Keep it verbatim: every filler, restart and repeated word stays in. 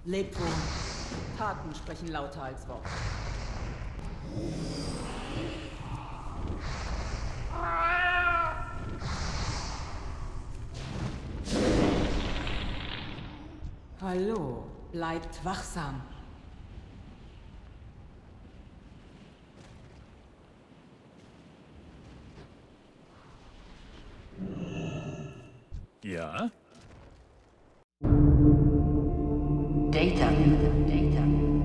Lebt wohl. Taten sprechen lauter als Worte. Hallo, bleibt wachsam. Ja? Data. Data.